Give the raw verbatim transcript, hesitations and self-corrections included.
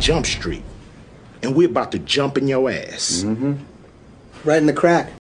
Jump Street, and we're about to jump in your ass. Mm-hmm. Right in the crack.